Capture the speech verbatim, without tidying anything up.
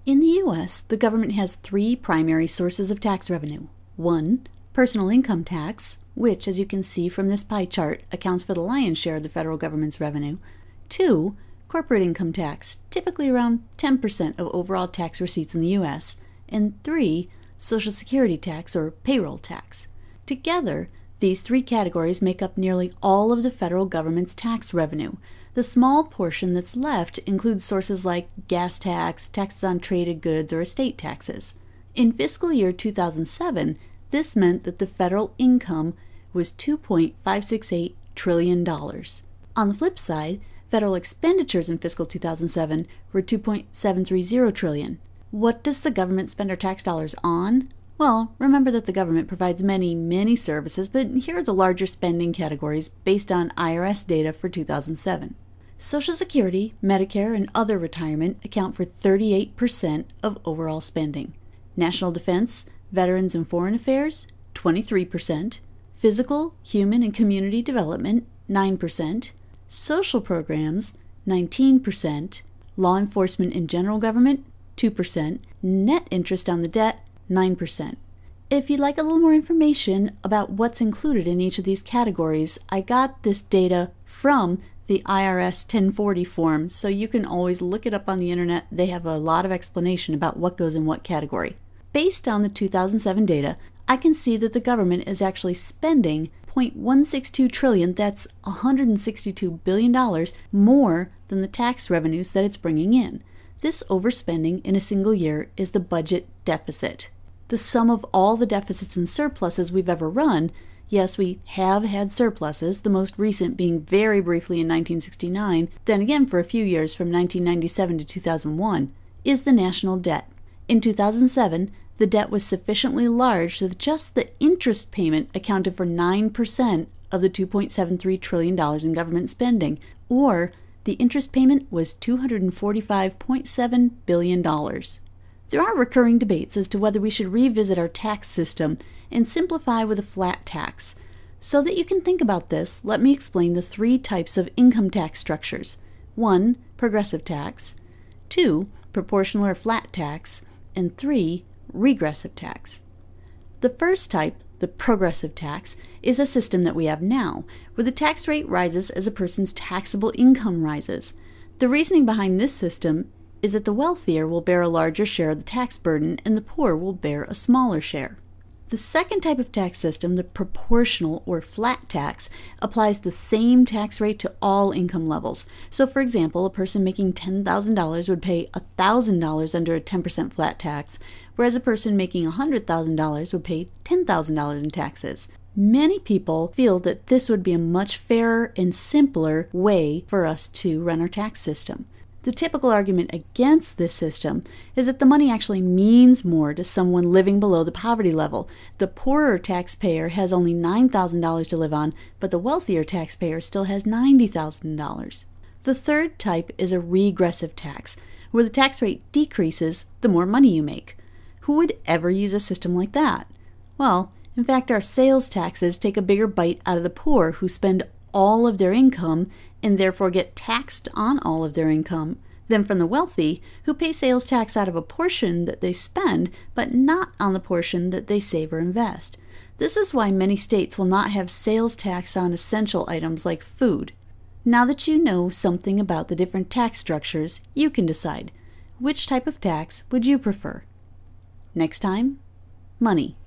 In the U S, the government has three primary sources of tax revenue. One, personal income tax, which, as you can see from this pie chart, accounts for the lion's share of the federal government's revenue. Two, corporate income tax, typically around ten percent of overall tax receipts in the U S. And three, Social Security tax or payroll tax. Together, these three categories make up nearly all of the federal government's tax revenue. The small portion that's left includes sources like gas tax, taxes on traded goods, or estate taxes. In fiscal year two thousand seven, this meant that the federal income was two point five six eight trillion dollars. On the flip side, federal expenditures in fiscal two thousand seven were two point seven three zero trillion dollars. What does the government spend our tax dollars on? Well, remember that the government provides many, many services, but here are the larger spending categories based on I R S data for two thousand seven. Social Security, Medicare, and other retirement account for thirty-eight percent of overall spending. National Defense, Veterans and Foreign Affairs, twenty-three percent. Physical, Human, and Community Development, nine percent. Social Programs, nineteen percent. Law Enforcement and General Government, two percent. Net interest on the debt, nine percent. If you'd like a little more information about what's included in each of these categories, I got this data from the I R S ten forty form, so you can always look it up on the internet. They have a lot of explanation about what goes in what category. Based on the two thousand seven data, I can see that the government is actually spending zero point one six two trillion dollars, that's one hundred sixty-two billion dollars more than the tax revenues that it's bringing in. This overspending in a single year is the budget deficit. The sum of all the deficits and surpluses we've ever run, yes, we have had surpluses, the most recent being very briefly in nineteen sixty-nine, then again for a few years from nineteen ninety-seven to two thousand one, is the national debt. In two thousand seven, the debt was sufficiently large that just the interest payment accounted for nine percent of the two point seven three trillion dollars in government spending, or the interest payment was two hundred forty-five point seven billion dollars. There are recurring debates as to whether we should revisit our tax system and simplify with a flat tax. So that you can think about this, let me explain the three types of income tax structures. One, progressive tax. Two, proportional or flat tax. And three, regressive tax. The first type, the progressive tax, is a system that we have now, where the tax rate rises as a person's taxable income rises. The reasoning behind this system is that the wealthier will bear a larger share of the tax burden and the poor will bear a smaller share. The second type of tax system, the proportional or flat tax, applies the same tax rate to all income levels. So for example, a person making ten thousand dollars would pay one thousand dollars under a ten percent flat tax, whereas a person making one hundred thousand dollars would pay ten thousand dollars in taxes. Many people feel that this would be a much fairer and simpler way for us to run our tax system. The typical argument against this system is that the money actually means more to someone living below the poverty level. The poorer taxpayer has only nine thousand dollars to live on, but the wealthier taxpayer still has ninety thousand dollars. The third type is a regressive tax, where the tax rate decreases the more money you make. Who would ever use a system like that? Well, in fact, our sales taxes take a bigger bite out of the poor who spend all of their income and therefore get taxed on all of their income, than from the wealthy who pay sales tax out of a portion that they spend, but not on the portion that they save or invest. This is why many states will not have sales tax on essential items like food. Now that you know something about the different tax structures, you can decide which type of tax would you prefer. Next time, money.